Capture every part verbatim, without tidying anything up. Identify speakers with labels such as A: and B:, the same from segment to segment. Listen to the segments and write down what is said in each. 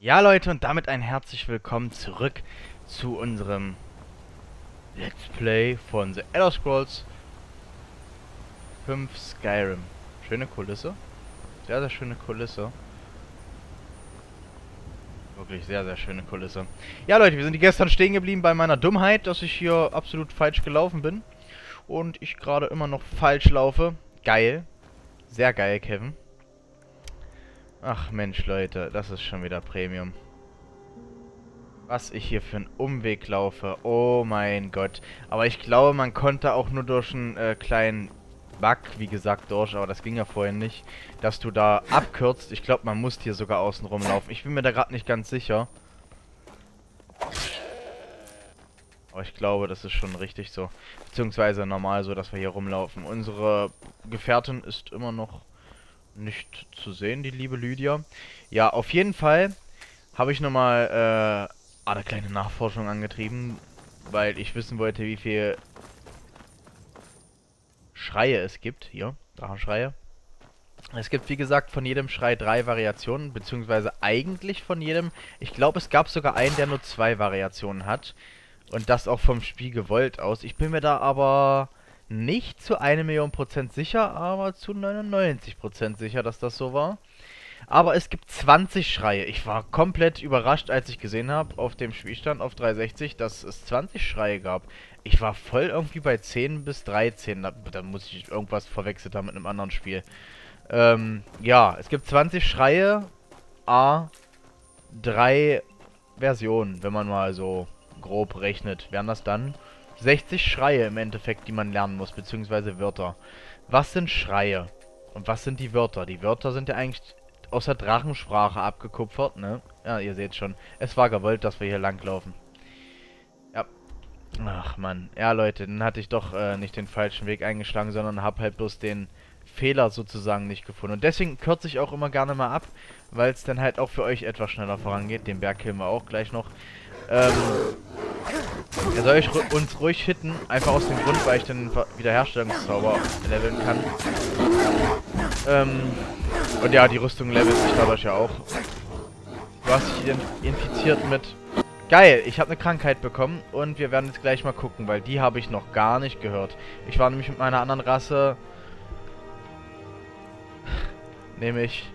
A: Ja, Leute, und damit ein herzlich willkommen zurück zu unserem Let's Play von The Elder Scrolls fünf Skyrim. Schöne Kulisse. Sehr, sehr schöne Kulisse. Wirklich sehr, sehr schöne Kulisse. Ja, Leute, wir sind gestern stehen geblieben bei meiner Dummheit, dass ich hier absolut falsch gelaufen bin. Und ich gerade immer noch falsch laufe. Geil. Sehr geil, Kevin. Ach Mensch, Leute, das ist schon wieder Premium. Was ich hier für einen Umweg laufe. Oh mein Gott. Aber ich glaube, man konnte auch nur durch einen äh, kleinen Bug, wie gesagt, durch. Aber das ging ja vorhin nicht. Dass du da abkürzt. Ich glaube, man muss hier sogar außen rumlaufen. Ich bin mir da gerade nicht ganz sicher. Aber ich glaube, das ist schon richtig so. Beziehungsweise normal so, dass wir hier rumlaufen. Unsere Gefährtin ist immer noch nicht zu sehen, die liebe Lydia. Ja, auf jeden Fall habe ich nochmal äh, eine kleine Nachforschung angetrieben, weil ich wissen wollte, wie viel Schreie es gibt. Hier, Drachenschreie. Es gibt, wie gesagt, von jedem Schrei drei Variationen, beziehungsweise eigentlich von jedem. Ich glaube, es gab sogar einen, der nur zwei Variationen hat. Und das auch vom Spiel gewollt aus. Ich bin mir da aber nicht zu eine Million Prozent sicher, aber zu neunundneunzig Prozent sicher, dass das so war. Aber es gibt zwanzig Schreie. Ich war komplett überrascht, als ich gesehen habe auf dem Spielstand auf dreihundertsechzig, dass es zwanzig Schreie gab. Ich war voll irgendwie bei zehn bis dreizehn. Da, da muss ich irgendwas verwechselt haben mit einem anderen Spiel. Ähm, ja, es gibt zwanzig Schreie, a drei Versionen, wenn man mal so grob rechnet. Wären das dann sechzig Schreie im Endeffekt, die man lernen muss, beziehungsweise Wörter. Was sind Schreie? Und was sind die Wörter? Die Wörter sind ja eigentlich aus der Drachensprache abgekupfert, ne? Ja, ihr seht schon. Es war gewollt, dass wir hier langlaufen. Ja. Ach, Mann. Ja, Leute, dann hatte ich doch äh, nicht den falschen Weg eingeschlagen, sondern habe halt bloß den Fehler sozusagen nicht gefunden. Und deswegen kürze ich auch immer gerne mal ab, weil es dann halt auch für euch etwas schneller vorangeht. Den Berg killen wir auch gleich noch. Ähm... Er soll ich uns ruhig hitten, einfach aus dem Grund, weil ich den Wiederherstellungszauber leveln kann. Ähm, und ja, die Rüstung levelt sich dadurch ja auch. Du hast dich infiziert mit... Geil, ich habe eine Krankheit bekommen und wir werden jetzt gleich mal gucken, weil die habe ich noch gar nicht gehört. Ich war nämlich mit meiner anderen Rasse... Nämlich...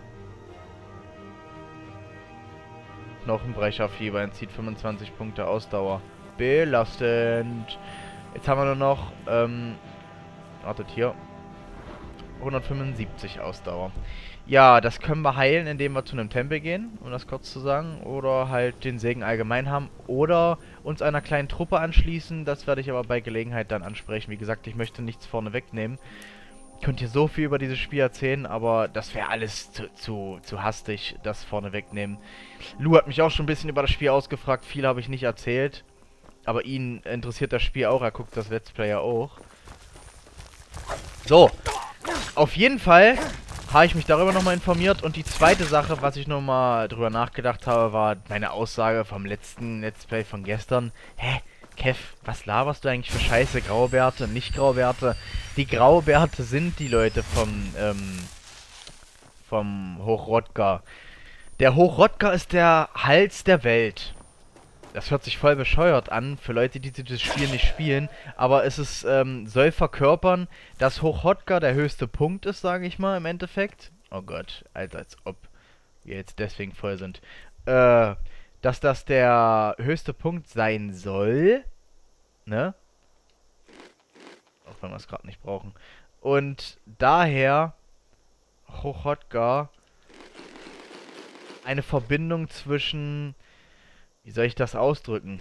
A: Knochenbrecherfieber, entzieht fünfundzwanzig Punkte Ausdauer. Belastend. Jetzt haben wir nur noch, ähm, wartet hier, hundertfünfundsiebzig Ausdauer. Ja, das können wir heilen, indem wir zu einem Tempel gehen, um das kurz zu sagen. Oder halt den Segen allgemein haben. Oder uns einer kleinen Truppe anschließen. Das werde ich aber bei Gelegenheit dann ansprechen. Wie gesagt, ich möchte nichts vorne wegnehmen. Ich könnte hier so viel über dieses Spiel erzählen, aber das wäre alles zu, zu, zu hastig, das vorne wegnehmen. Lou hat mich auch schon ein bisschen über das Spiel ausgefragt. Viel habe ich nicht erzählt. Aber ihn interessiert das Spiel auch, er guckt das Let's Play ja auch. So, auf jeden Fall habe ich mich darüber nochmal informiert. Und die zweite Sache, was ich nochmal drüber nachgedacht habe, war meine Aussage vom letzten Let's Play von gestern. Hä? Kev, was laberst du eigentlich für Scheiße? Graubärte, nicht Graubärte. Die Graubärte sind die Leute vom, ähm, vom Hochrodgar. Der Hochrodgar ist der Hals der Welt. Das hört sich voll bescheuert an für Leute, die dieses Spiel nicht spielen, aber es ist, ähm, soll verkörpern, dass Hochrodgar der höchste Punkt ist, sage ich mal, im Endeffekt. Oh Gott, Alter, als ob wir jetzt deswegen voll sind. Äh, dass das der höchste Punkt sein soll, ne? Auch wenn wir es gerade nicht brauchen. Und daher Hochrodgar eine Verbindung zwischen... Wie soll ich das ausdrücken?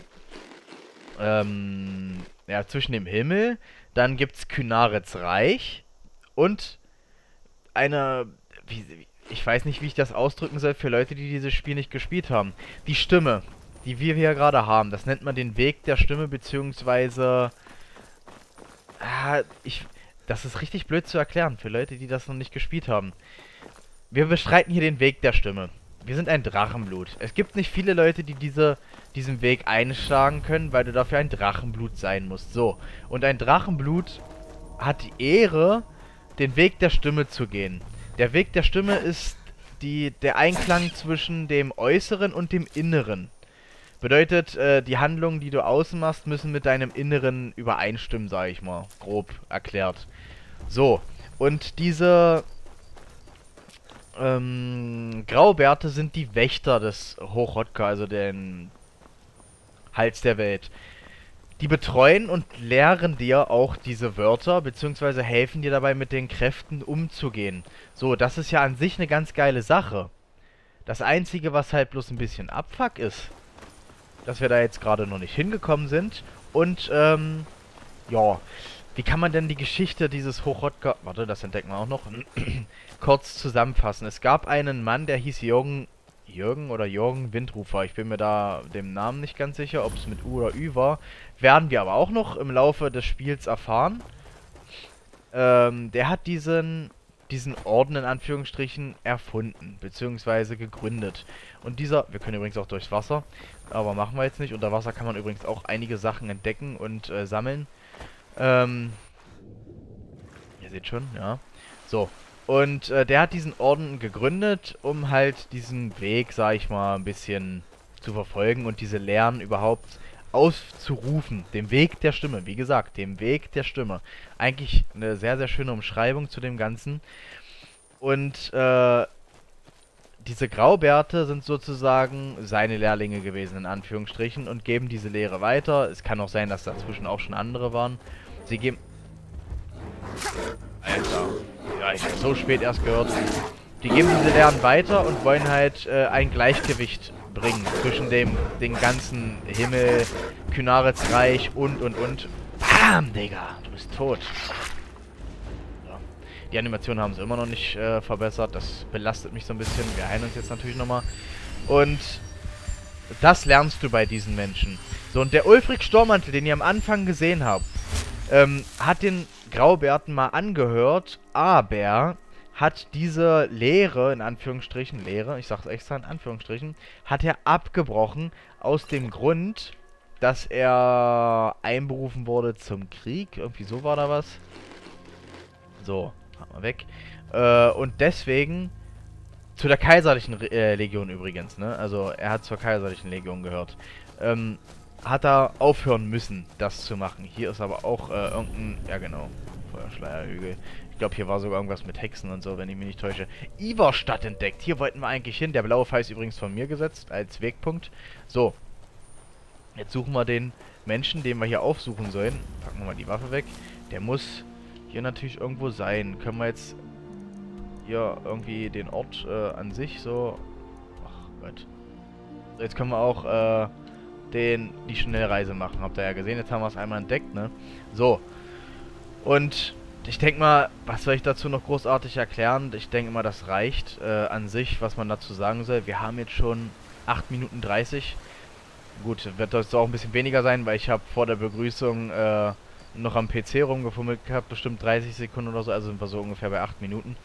A: Ähm, ja, zwischen dem Himmel, dann gibt's Kynarets Reich und eine, wie, ich weiß nicht, wie ich das ausdrücken soll für Leute, die dieses Spiel nicht gespielt haben. Die Stimme, die wir hier gerade haben, das nennt man den Weg der Stimme, beziehungsweise, ah, ich, das ist richtig blöd zu erklären für Leute, die das noch nicht gespielt haben. Wir beschreiten hier den Weg der Stimme. Wir sind ein Drachenblut. Es gibt nicht viele Leute, die diese, diesen Weg einschlagen können, weil du dafür ein Drachenblut sein musst. So. Und ein Drachenblut hat die Ehre, den Weg der Stimme zu gehen. Der Weg der Stimme ist die, der Einklang zwischen dem Äußeren und dem Inneren. Bedeutet, äh, die Handlungen, die du außen machst, müssen mit deinem Inneren übereinstimmen, sage ich mal. Grob erklärt. So, und diese ähm, Graubärte sind die Wächter des Hochrodka, also den Hals der Welt. Die betreuen und lehren dir auch diese Wörter, beziehungsweise helfen dir dabei, mit den Kräften umzugehen. So, das ist ja an sich eine ganz geile Sache. Das Einzige, was halt bloß ein bisschen Abfuck ist, dass wir da jetzt gerade noch nicht hingekommen sind. Und, ähm, ja, wie kann man denn die Geschichte dieses Hochrodka, warte, das entdecken wir auch noch, kurz zusammenfassen. Es gab einen Mann, der hieß Jürgen, Jürgen oder Jürgen Windrufer. Ich bin mir da dem Namen nicht ganz sicher, ob es mit U oder Ü war. Werden wir aber auch noch im Laufe des Spiels erfahren. Ähm, der hat diesen, diesen Orden in Anführungsstrichen erfunden, beziehungsweise gegründet. Und dieser, wir können übrigens auch durchs Wasser, aber machen wir jetzt nicht. Unter Wasser kann man übrigens auch einige Sachen entdecken und äh, sammeln. Ähm, ihr seht schon, ja. So. Und äh, der hat diesen Orden gegründet, um halt diesen Weg, sag ich mal, ein bisschen zu verfolgen und diese Lehren überhaupt auszurufen. Dem Weg der Stimme, wie gesagt, dem Weg der Stimme. Eigentlich eine sehr, sehr schöne Umschreibung zu dem Ganzen. Und äh, diese Graubärte sind sozusagen seine Lehrlinge gewesen, in Anführungsstrichen, und geben diese Lehre weiter. Es kann auch sein, dass dazwischen auch schon andere waren. Sie geben... Alter... Ja, ich habe so spät erst gehört. Die geben diese Lehren weiter und wollen halt äh, ein Gleichgewicht bringen zwischen dem den ganzen Himmel, Kynaretsreich und und und. Bam, Digga, du bist tot. Ja. Die Animation haben sie immer noch nicht äh, verbessert. Das belastet mich so ein bisschen. Wir heilen uns jetzt natürlich nochmal. Und das lernst du bei diesen Menschen. So, und der Ulfric Stormantel, den ihr am Anfang gesehen habt, ähm, hat den Graubärten mal angehört, aber hat diese Lehre, in Anführungsstrichen, Lehre, ich sag's extra in Anführungsstrichen, hat er abgebrochen aus dem Grund, dass er einberufen wurde zum Krieg. Irgendwie so war da was. So, haben wir weg. Äh, und deswegen zu der Kaiserlichen Re äh, Legion übrigens, ne? Also er hat zur Kaiserlichen Legion gehört. Ähm, hat er aufhören müssen, das zu machen. Hier ist aber auch äh, irgendein... Ja, genau. Feuerschleierhügel. Ich glaube, hier war sogar irgendwas mit Hexen und so, wenn ich mich nicht täusche. Iverstadt entdeckt. Hier wollten wir eigentlich hin. Der blaue Pfeil ist übrigens von mir gesetzt, als Wegpunkt. So. Jetzt suchen wir den Menschen, den wir hier aufsuchen sollen. Packen wir mal die Waffe weg. Der muss hier natürlich irgendwo sein. Können wir jetzt hier irgendwie den Ort äh, an sich so... Ach Gott. So, jetzt können wir auch... Äh, Den, die Schnellreise machen. Habt ihr ja gesehen, jetzt haben wir es einmal entdeckt, ne? So. Und ich denke mal, was soll ich dazu noch großartig erklären? Ich denke mal, das reicht äh, an sich, was man dazu sagen soll. Wir haben jetzt schon acht Minuten dreißig. Gut, wird das auch ein bisschen weniger sein, weil ich habe vor der Begrüßung äh, noch am P C rumgefummelt gehabt, bestimmt dreißig Sekunden oder so, also sind wir so ungefähr bei acht Minuten.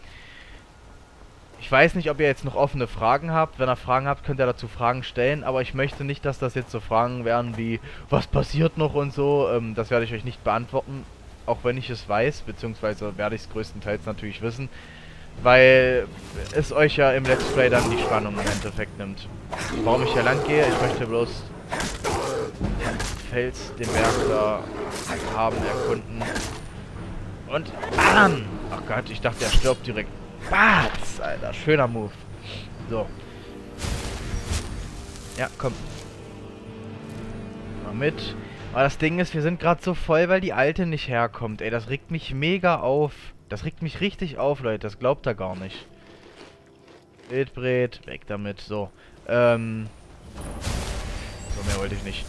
A: Ich weiß nicht, ob ihr jetzt noch offene Fragen habt. Wenn ihr Fragen habt, könnt ihr dazu Fragen stellen. Aber ich möchte nicht, dass das jetzt so Fragen werden wie, was passiert noch und so. Ähm, das werde ich euch nicht beantworten. Auch wenn ich es weiß, beziehungsweise werde ich es größtenteils natürlich wissen. Weil es euch ja im Let's Play dann die Spannung im Endeffekt nimmt. Warum ich hier lang gehe, ich möchte bloß den Fels, den Berg da haben, erkunden. Und bam! Ach Gott, ich dachte, er stirbt direkt. Batz, Alter, schöner Move. So. Ja, komm. Mal mit. Aber das Ding ist, wir sind gerade so voll, weil die Alte nicht herkommt. Ey, das regt mich mega auf. Das regt mich richtig auf, Leute. Das glaubt er gar nicht. Wildbret, weg damit. So. Ähm. So, mehr wollte ich nicht.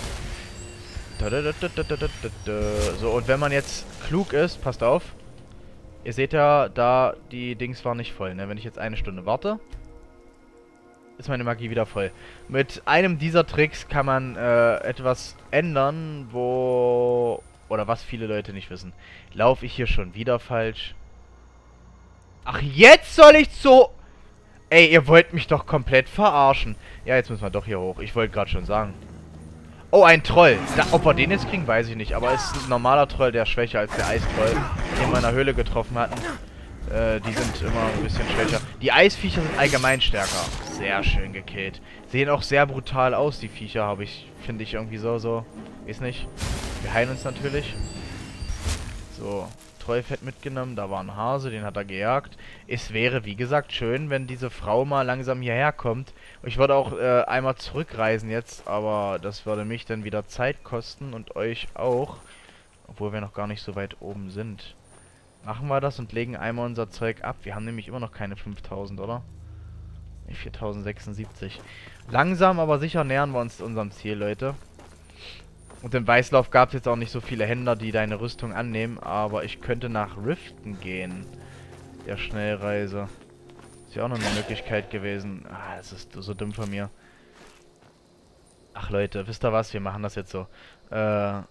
A: So, und wenn man jetzt klug ist, passt auf. Ihr seht ja, da die Dings war nicht voll, ne? Wenn ich jetzt eine Stunde warte, ist meine Magie wieder voll. Mit einem dieser Tricks kann man äh, etwas ändern, wo... Oder was viele Leute nicht wissen. Laufe ich hier schon wieder falsch? Ach, jetzt soll ich so... Ey, ihr wollt mich doch komplett verarschen. Ja, jetzt müssen wir doch hier hoch. Ich wollte gerade schon sagen. Oh, ein Troll. Da, ob wir den jetzt kriegen, weiß ich nicht. Aber es ist ein normaler Troll, der schwächer als der Eistroll, den wir in der Höhle getroffen hatten. Äh, die sind immer ein bisschen schwächer. Die Eisviecher sind allgemein stärker. Sehr schön gekillt. Sehen auch sehr brutal aus, die Viecher, habe ich, finde ich irgendwie so, so. Ist nicht. Wir heilen uns natürlich. So, Trollfett mitgenommen. Da war ein Hase, den hat er gejagt. Es wäre, wie gesagt, schön, wenn diese Frau mal langsam hierher kommt. Ich würde auch äh, einmal zurückreisen jetzt, aber das würde mich dann wieder Zeit kosten und euch auch. Obwohl wir noch gar nicht so weit oben sind. Machen wir das und legen einmal unser Zeug ab. Wir haben nämlich immer noch keine fünftausend, oder? viertausendsechsundsiebzig. Langsam, aber sicher nähern wir uns unserem Ziel, Leute. Und im Weißlauf gab es jetzt auch nicht so viele Händler, die deine Rüstung annehmen. Aber ich könnte nach Riften gehen. Der Schnellreise. Ist ja auch noch eine Möglichkeit gewesen. Ah, das ist so dumm von mir. Ach Leute, wisst ihr was? Wir machen das jetzt so. Äh...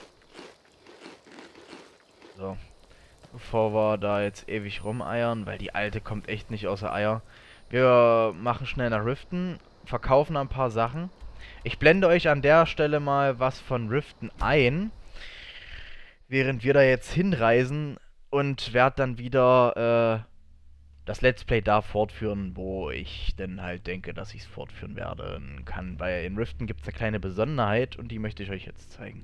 A: So. Bevor wir da jetzt ewig rumeiern, weil die Alte kommt echt nicht außer Eier. Wir machen schnell nach Riften, verkaufen ein paar Sachen. Ich blende euch an der Stelle mal was von Riften ein, während wir da jetzt hinreisen und werde dann wieder äh, das Let's Play da fortführen, wo ich dann halt denke, dass ich es fortführen werden kann. Weil in Riften gibt es eine kleine Besonderheit und die möchte ich euch jetzt zeigen.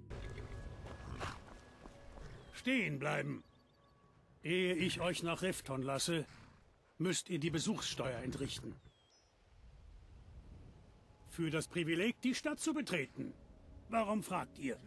B: Stehen bleiben. Ehe ich euch nach Rifton lasse, müsst ihr die Besuchssteuer entrichten. Für das Privileg, die Stadt zu betreten. Warum fragt ihr?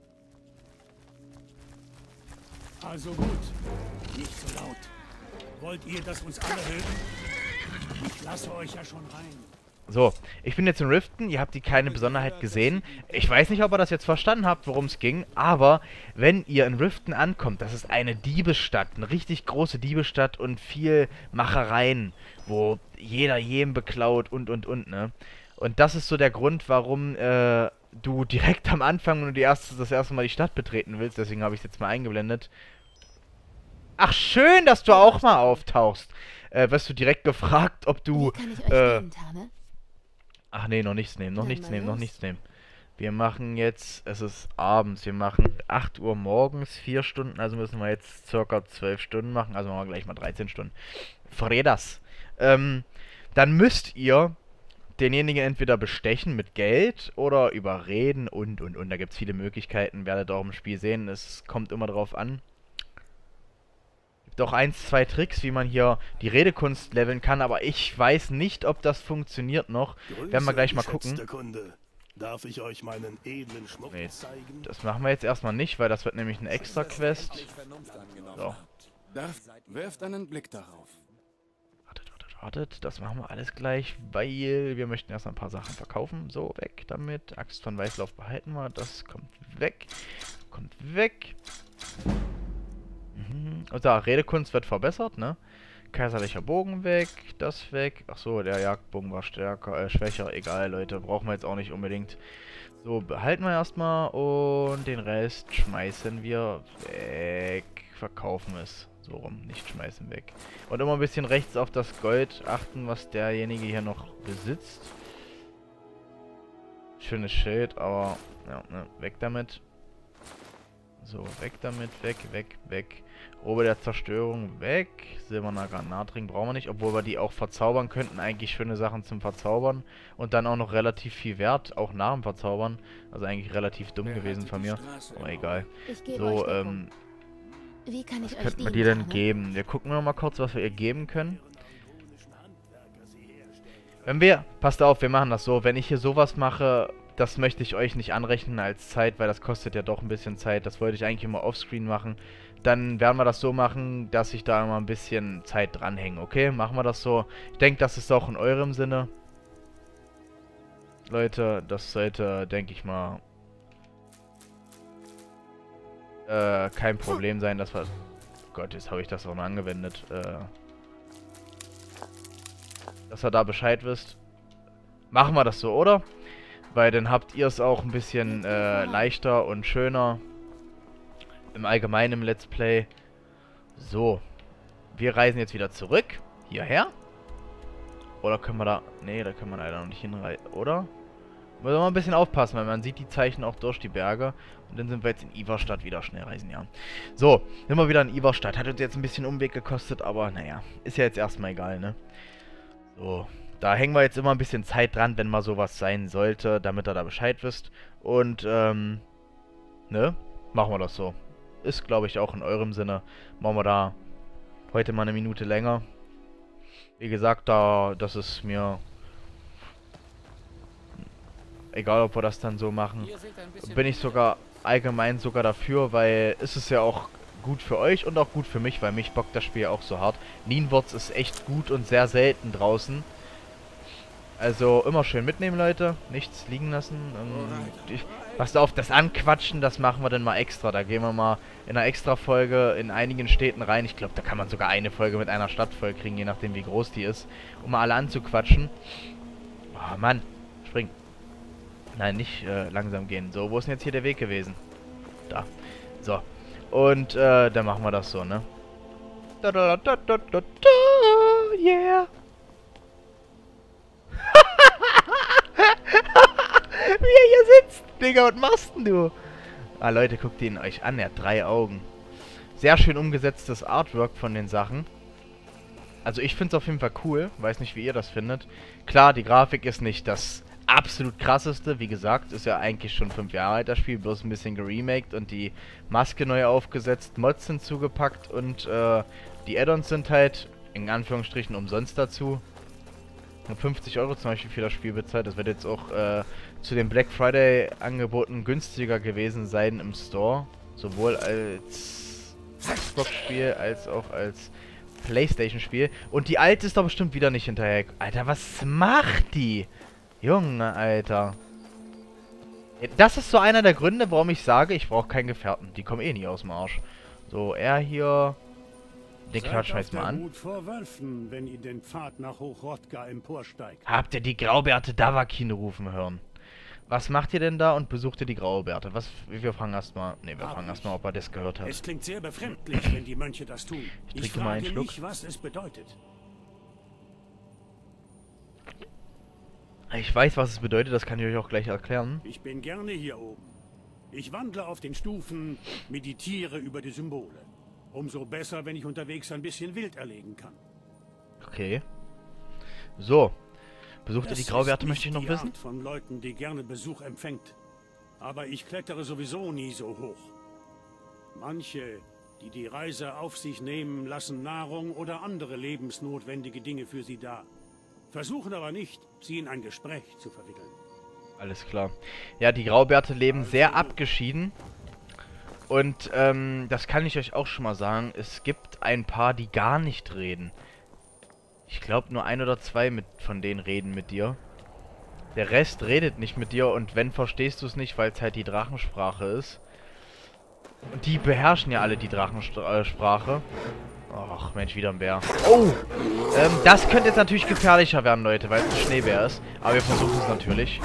B: Also gut, nicht so laut. Wollt ihr, dass uns alle hören? Ich lasse euch ja schon rein.
A: So, ich bin jetzt in Riften, ihr habt die keine Besonderheit gesehen. Ich weiß nicht, ob ihr das jetzt verstanden habt, worum es ging, aber wenn ihr in Riften ankommt, das ist eine Diebesstadt, eine richtig große Diebesstadt und viel Machereien, wo jeder jedem beklaut und und und, ne? Und das ist so der Grund, warum äh, du direkt am Anfang, wenn du die erste, das erste Mal die Stadt betreten willst, deswegen habe ich es jetzt mal eingeblendet. Ach, schön, dass du auch mal auftauchst. Äh, wirst du direkt gefragt, ob du... Äh, Ach nee, noch nichts nehmen, noch ja, nichts nehmen, los. noch nichts nehmen. Wir machen jetzt, es ist abends, wir machen acht Uhr morgens, vier Stunden, also müssen wir jetzt circa zwölf Stunden machen, also machen wir gleich mal dreizehn Stunden. Fredas. Ähm, dann müsst ihr denjenigen entweder bestechen mit Geld oder überreden und, und, und. Da gibt es viele Möglichkeiten, werdet ihr auch im Spiel sehen, es kommt immer drauf an. Doch eins, zwei Tricks, wie man hier die Redekunst leveln kann, aber ich weiß nicht, ob das funktioniert noch. Grüße, werden wir gleich mal gucken.
C: Kunde. Darf ich euch meinen edlen Schmuck
A: nee,
C: zeigen?
A: Das machen wir jetzt erstmal nicht, weil das wird nämlich eine extra Quest. So.
D: Darf, werft einen Blick darauf.
A: Wartet, wartet, wartet. Das machen wir alles gleich, weil wir möchten erst ein paar Sachen verkaufen. So, weg damit. Axt von Weißlauf behalten wir. Das kommt weg. Kommt weg. Unser Redekunst wird verbessert, ne? Kaiserlicher Bogen weg, das weg. Achso, der Jagdbogen war stärker, äh, schwächer. Egal, Leute, brauchen wir jetzt auch nicht unbedingt. So, behalten wir erstmal und den Rest schmeißen wir weg. Verkaufen es. So rum, nicht schmeißen weg. Und immer ein bisschen rechts auf das Gold achten, was derjenige hier noch besitzt. Schönes Schild, aber ja, ne, weg damit. So, weg damit, weg, weg, weg. Robe der Zerstörung, weg. Silberner Granatring brauchen wir nicht, obwohl wir die auch verzaubern könnten. Eigentlich schöne Sachen zum Verzaubern. Und dann auch noch relativ viel Wert, auch nach dem Verzaubern. Also eigentlich relativ dumm gewesen von mir. Aber egal. So, ähm...
E: Wie kann ich
A: was könnten wir dir denn geben? Wir gucken noch mal kurz, was wir ihr geben können. Wenn wir... Passt auf, wir machen das so. Wenn ich hier sowas mache... Das möchte ich euch nicht anrechnen als Zeit, weil das kostet ja doch ein bisschen Zeit. Das wollte ich eigentlich immer offscreen machen. Dann werden wir das so machen, dass ich da immer ein bisschen Zeit dranhänge. Okay, machen wir das so. Ich denke, das ist auch in eurem Sinne. Leute, das sollte, denke ich mal, äh, kein Problem sein, dass wir... Oh Gott, jetzt habe ich das auch noch angewendet. Äh, dass ihr da Bescheid wisst. Machen wir das so, oder? Weil dann habt ihr es auch ein bisschen äh, leichter und schöner im Allgemeinen im Let's Play. So. Wir reisen jetzt wieder zurück. Hierher. Oder können wir da... Nee, da können wir leider noch nicht hinreisen. Oder? Muss man ein bisschen aufpassen, weil man sieht die Zeichen auch durch die Berge. Und dann sind wir jetzt in Iverstadt wieder schnell reisen, ja. So, sind wir wieder in Iverstadt. Hat uns jetzt ein bisschen Umweg gekostet, aber naja, ist ja jetzt erstmal egal, ne? So, da hängen wir jetzt immer ein bisschen Zeit dran, wenn mal sowas sein sollte, damit ihr da Bescheid wisst. Und, ähm, ne? Machen wir das so. Ist, glaube ich, auch in eurem Sinne. Machen wir da heute mal eine Minute länger. Wie gesagt, da, das ist mir egal, ob wir das dann so machen. Bin ich sogar allgemein sogar dafür, weil es ist ja auch gut für euch und auch gut für mich, weil mich bockt das Spiel auch so hart. Nienwurz ist echt gut und sehr selten draußen. Also immer schön mitnehmen, Leute. Nichts liegen lassen. Ähm, ich, passt auf, das Anquatschen, das machen wir dann mal extra. Da gehen wir mal in einer extra Folge in einigen Städten rein. Ich glaube, da kann man sogar eine Folge mit einer Stadt voll kriegen, je nachdem wie groß die ist. Um mal alle anzuquatschen. Oh, Mann. Spring. Nein, nicht äh, langsam gehen. So, wo ist denn jetzt hier der Weg gewesen? Da. So. Und äh, dann machen wir das so, ne? Da, da, da, da, da, da, yeah. Wie er hier sitzt. Digga, was machst denn du? Ah, Leute, guckt ihn euch an. Er hat drei Augen. Sehr schön umgesetztes Artwork von den Sachen. Also ich finde es auf jeden Fall cool. Weiß nicht, wie ihr das findet. Klar, die Grafik ist nicht das absolut krasseste. Wie gesagt, ist ja eigentlich schon fünf Jahre alt das Spiel. Bloß ein bisschen geremaked und die Maske neu aufgesetzt. Mods sind zugepackt und äh, die Add-ons sind halt in Anführungsstrichen umsonst dazu. fünfzig Euro zum Beispiel für das Spiel bezahlt. Das wird jetzt auch äh, zu den Black Friday Angeboten günstiger gewesen sein im Store. Sowohl als Xbox-Spiel als auch als PlayStation-Spiel. Und die alte ist doch bestimmt wieder nicht hinterher. Alter, was macht die? Junge, Alter. Das ist so einer der Gründe, warum ich sage, ich brauche keinen Gefährten. Die kommen eh nie aus dem Arsch. So, er hier... Den quatschen wir jetzt mal an.
B: Vor Wölfen, wenn ihr den Pfad nach Hochrodka emporsteigt.
A: Habt ihr die Graubärte Davakin rufen hören? Was macht ihr denn da und besucht ihr die Graubärte? Was, wir fragen erstmal, ne, wir fragen erstmal, ob er das gehört hat.
B: Es klingt sehr befremdlich, wenn die Mönche das tun.
A: Ich
B: Ich
A: trinke mal einen
B: frage
A: Schluck.
B: mich, was es bedeutet.
A: Ich weiß, was es bedeutet, das kann ich euch auch gleich erklären.
B: Ich bin gerne hier oben. Ich wandle auf den Stufen, meditiere über die Symbole. Umso besser, wenn ich unterwegs ein bisschen wild erlegen kann.
A: Okay. So. Besucht ihr
B: Das
A: die Graubärte,
B: ist
A: möchte ich
B: nicht
A: noch
B: die
A: wissen?
B: Art von Leuten, die gerne Besuch empfängt. Aber ich klettere sowieso nie so hoch. Manche, die die Reise auf sich nehmen, lassen Nahrung oder andere lebensnotwendige Dinge für sie da. Versuchen aber nicht, sie in ein Gespräch zu verwickeln.
A: Alles klar. Ja, die Graubärte leben sehr abgeschieden. Und, ähm, das kann ich euch auch schon mal sagen. Es gibt ein paar, die gar nicht reden. Ich glaube, nur ein oder zwei mit, von denen reden mit dir. Der Rest redet nicht mit dir und wenn, verstehst du es nicht, weil es halt die Drachensprache ist. Und die beherrschen ja alle die Drachensprache. Ach, Mensch, wieder ein Bär. Oh! Ähm, das könnte jetzt natürlich gefährlicher werden, Leute, weil es ein Schneebär ist. Aber wir versuchen es natürlich.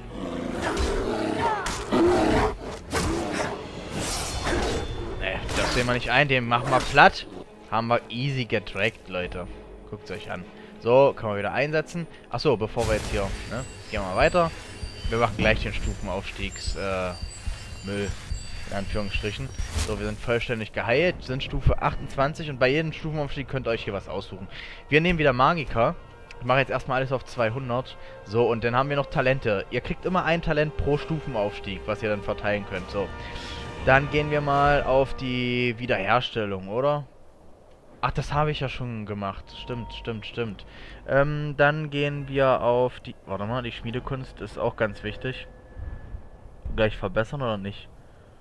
A: Ne, das sehen wir nicht ein. Den machen wir platt. Haben wir easy getrackt, Leute. Guckt es euch an. So, können wir wieder einsetzen. Achso, bevor wir jetzt hier, ne? Gehen wir mal weiter. Wir machen gleich den Stufenaufstiegs, äh, Müll. In Anführungsstrichen. So, wir sind vollständig geheilt, sind Stufe achtundzwanzig und bei jedem Stufenaufstieg könnt ihr euch hier was aussuchen. Wir nehmen wieder Magiker. Ich mache jetzt erstmal alles auf zweihundert. So, und dann haben wir noch Talente. Ihr kriegt immer ein Talent pro Stufenaufstieg, was ihr dann verteilen könnt. So, dann gehen wir mal auf die Wiederherstellung, oder? Ach, das habe ich ja schon gemacht. Stimmt, stimmt, stimmt. Ähm, dann gehen wir auf die... Warte mal, die Schmiedekunst ist auch ganz wichtig. Gleich verbessern oder nicht?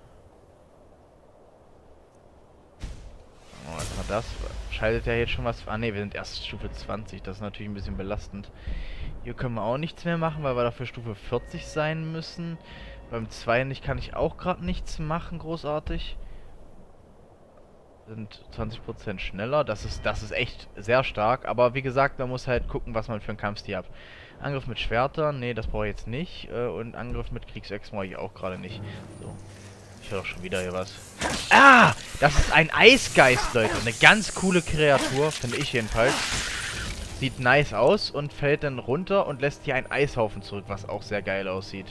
A: Oh, was war das? Schaltet ja jetzt schon was... Ah ne, wir sind erst Stufe zwanzig. Das ist natürlich ein bisschen belastend. Hier können wir auch nichts mehr machen, weil wir dafür Stufe vierzig sein müssen. Beim zweiten kann ich auch gerade nichts machen, großartig. Sind zwanzig Prozent schneller. Das ist, das ist echt sehr stark. Aber wie gesagt, man muss halt gucken, was man für einen Kampfstil hat. Angriff mit Schwertern, nee, das brauche ich jetzt nicht. Und Angriff mit Kriegsechsen brauche ich auch gerade nicht. So. Ich höre doch schon wieder hier was. Ah! Das ist ein Eisgeist, Leute. Eine ganz coole Kreatur, finde ich jedenfalls. Sieht nice aus und fällt dann runter und lässt hier einen Eishaufen zurück, was auch sehr geil aussieht.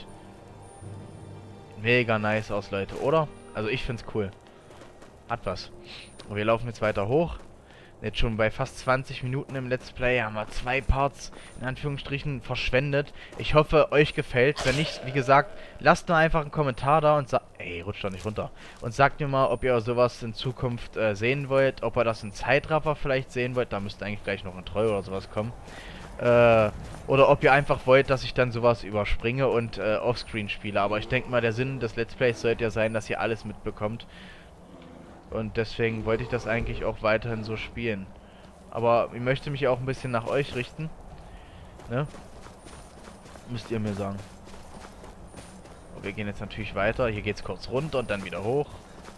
A: Mega nice aus, Leute, oder? Also ich find's cool. Hat was. Und wir laufen jetzt weiter hoch. Jetzt schon bei fast zwanzig Minuten im Let's Play haben wir zwei Parts in Anführungsstrichen verschwendet. Ich hoffe, euch gefällt. Wenn nicht, wie gesagt, lasst mir einfach einen Kommentar da und sagt... Ey, rutscht doch nicht runter. Und sagt mir mal, ob ihr sowas in Zukunft äh, sehen wollt. Ob ihr das in Zeitraffer vielleicht sehen wollt. Da müsste eigentlich gleich noch ein Treu oder sowas kommen. Äh, oder ob ihr einfach wollt, dass ich dann sowas überspringe und äh, Offscreen spiele. Aber ich denke mal, der Sinn des Let's Plays sollte ja sein, dass ihr alles mitbekommt. Und deswegen wollte ich das eigentlich auch weiterhin so spielen. Aber ich möchte mich auch ein bisschen nach euch richten. Ne? Müsst ihr mir sagen. Und wir gehen jetzt natürlich weiter. Hier geht es kurz runter und dann wieder hoch.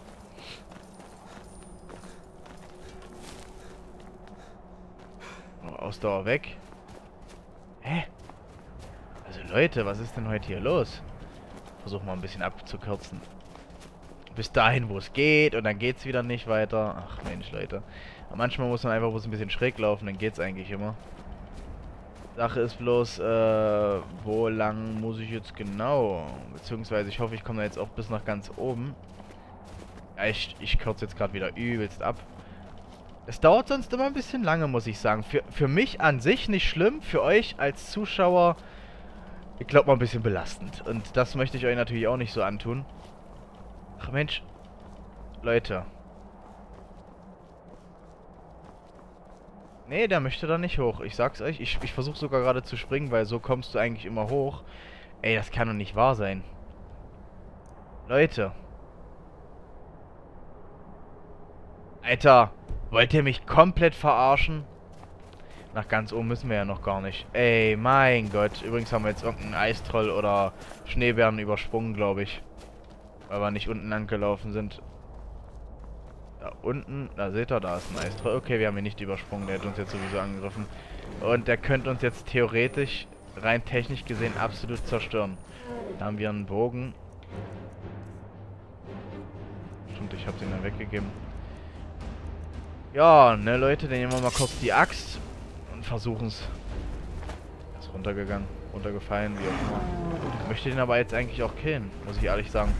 A: Oh, Ausdauer weg. Hä? Also Leute, was ist denn heute hier los? Versuch mal ein bisschen abzukürzen. Bis dahin, wo es geht, und dann geht es wieder nicht weiter. Ach Mensch, Leute. Aber manchmal muss man einfach bloß ein bisschen schräg laufen, dann geht es eigentlich immer. Sache ist bloß, äh, wo lang muss ich jetzt genau? Beziehungsweise, ich hoffe, ich komme da jetzt auch bis nach ganz oben. Ja, ich, ich kürze jetzt gerade wieder übelst ab. Es dauert sonst immer ein bisschen lange, muss ich sagen. Für, für mich an sich nicht schlimm, für euch als Zuschauer, ich glaube mal ein bisschen belastend. Und das möchte ich euch natürlich auch nicht so antun. Ach Mensch, Leute. Nee, der möchte da nicht hoch. Ich sag's euch, ich, ich versuche sogar gerade zu springen, weil so kommst du eigentlich immer hoch. Ey, das kann doch nicht wahr sein. Leute. Alter, wollt ihr mich komplett verarschen? Nach ganz oben müssen wir ja noch gar nicht. Ey, mein Gott. Übrigens haben wir jetzt irgendeinen Eistroll oder Schneebären übersprungen, glaube ich. Weil wir nicht unten lang gelaufen sind. Da unten, da seht ihr, da ist ein Eistroll. Okay, wir haben ihn nicht übersprungen, der hat uns jetzt sowieso angegriffen. Und der könnte uns jetzt theoretisch, rein technisch gesehen, absolut zerstören. Da haben wir einen Bogen. Stimmt, ich habe den dann weggegeben. Ja, ne Leute, dann nehmen wir mal kurz die Axt und versuchen es. Ist runtergegangen, runtergefallen, wie auch immer. Ich möchte den aber jetzt eigentlich auch killen, muss ich ehrlich sagen.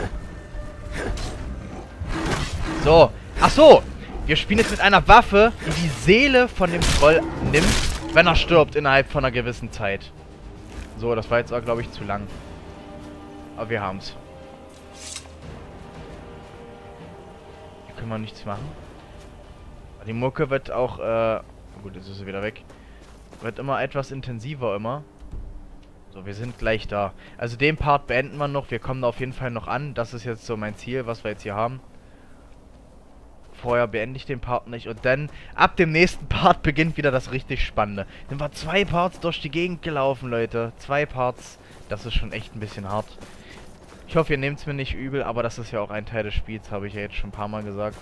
A: So, ach so, wir spielen jetzt mit einer Waffe, die die Seele von dem Troll nimmt, wenn er stirbt innerhalb von einer gewissen Zeit. So, das war jetzt auch, glaube ich, zu lang. Aber wir haben's. Hier können wir nichts machen. Die Mucke wird auch, äh, gut, jetzt ist sie wieder weg. Wird immer etwas intensiver immer. So, wir sind gleich da. Also den Part beenden wir noch. Wir kommen da auf jeden Fall noch an. Das ist jetzt so mein Ziel, was wir jetzt hier haben. Vorher beende ich den Part nicht. Und dann, ab dem nächsten Part beginnt wieder das richtig Spannende. Sind wir zwei Parts durch die Gegend gelaufen, Leute. Zwei Parts. Das ist schon echt ein bisschen hart. Ich hoffe, ihr nehmt es mir nicht übel, aber das ist ja auch ein Teil des Spiels, habe ich ja jetzt schon ein paar Mal gesagt.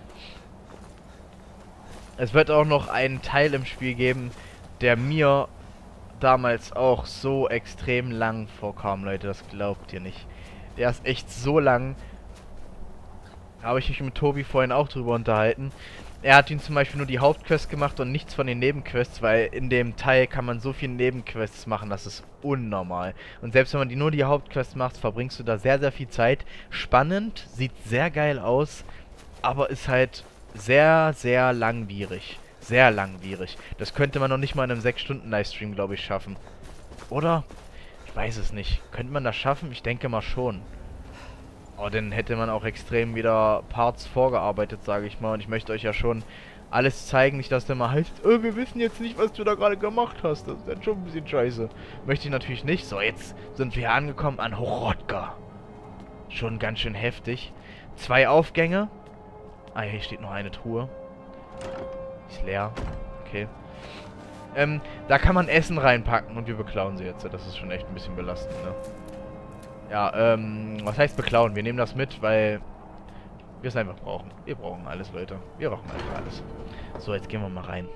A: Es wird auch noch einen Teil im Spiel geben, der mir damals auch so extrem lang vorkam, Leute. Das glaubt ihr nicht. Der ist echt so lang. Da habe ich mich mit Tobi vorhin auch drüber unterhalten. Er hat ihn zum Beispiel nur die Hauptquests gemacht und nichts von den Nebenquests, weil in dem Teil kann man so viele Nebenquests machen, das ist unnormal. Und selbst wenn man die nur die Hauptquests macht, verbringst du da sehr, sehr viel Zeit. Spannend, sieht sehr geil aus, aber ist halt sehr, sehr langwierig. Sehr langwierig. Das könnte man noch nicht mal in einem sechs Stunden Livestream, glaube ich, schaffen. Oder? Ich weiß es nicht. Könnte man das schaffen? Ich denke mal schon. Aber dann hätte man auch extrem wieder Parts vorgearbeitet, sage ich mal. Und ich möchte euch ja schon alles zeigen. Nicht, dass der mal heißt, oh, wir wissen jetzt nicht, was du da gerade gemacht hast. Das ist dann schon ein bisschen scheiße. Möchte ich natürlich nicht. So, jetzt sind wir hier angekommen an Horodka. Schon ganz schön heftig. Zwei Aufgänge. Ah, hier steht noch eine Truhe. Ist leer. Okay. Ähm, da kann man Essen reinpacken und wir beklauen sie jetzt. Das ist schon echt ein bisschen belastend, ne? Ja, ähm, was heißt beklauen? Wir nehmen das mit, weil wir es einfach brauchen. Wir brauchen alles, Leute. Wir brauchen einfach alles. So, jetzt gehen wir mal rein.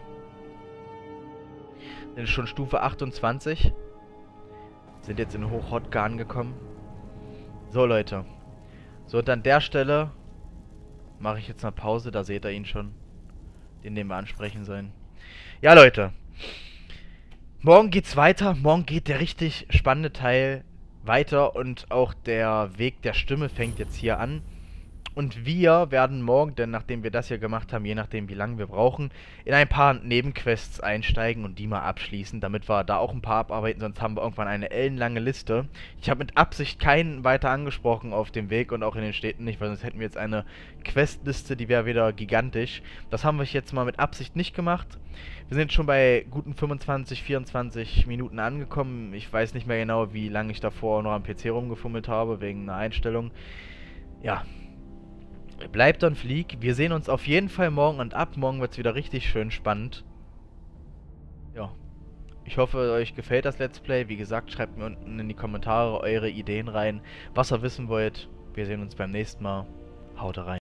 A: Sind schon Stufe achtundzwanzig. Sind jetzt in Hochodka angekommen. So, Leute. So, und an der Stelle mache ich jetzt eine Pause, da seht ihr ihn schon. Den, den wir ansprechen sollen. Ja, Leute. Morgen geht's weiter. Morgen geht der richtig spannende Teil weiter und auch der Weg der Stimme fängt jetzt hier an. Und wir werden morgen, denn nachdem wir das hier gemacht haben, je nachdem wie lange wir brauchen, in ein paar Nebenquests einsteigen und die mal abschließen, damit wir da auch ein paar abarbeiten, sonst haben wir irgendwann eine ellenlange Liste. Ich habe mit Absicht keinen weiter angesprochen auf dem Weg und auch in den Städten nicht, weil sonst hätten wir jetzt eine Questliste, die wäre wieder gigantisch. Das haben wir jetzt mal mit Absicht nicht gemacht. Wir sind schon bei guten fünfundzwanzig, vierundzwanzig Minuten angekommen. Ich weiß nicht mehr genau, wie lange ich davor noch am P C rumgefummelt habe, wegen einer Einstellung. Ja. Bleibt und flieg. Wir sehen uns auf jeden Fall morgen und ab morgen wird es wieder richtig schön spannend. Ja. Ich hoffe, euch gefällt das Let's Play. Wie gesagt, schreibt mir unten in die Kommentare eure Ideen rein, was ihr wissen wollt. Wir sehen uns beim nächsten Mal. Haut rein.